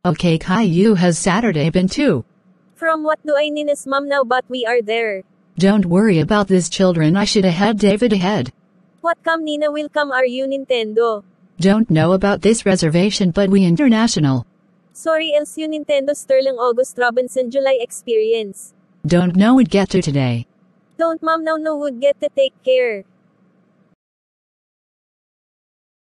Okay, Caillou, has Saturday been too? From what do I Nina's mom now, but we are there. Don't worry about this, children. I should have David ahead. What come Nina will come, are you Nintendo? Don't know about this reservation, but we international. Sorry, else you Nintendo Sterling August Robinson July experience. Don't know it get to today. Don't mom now no would get to take care.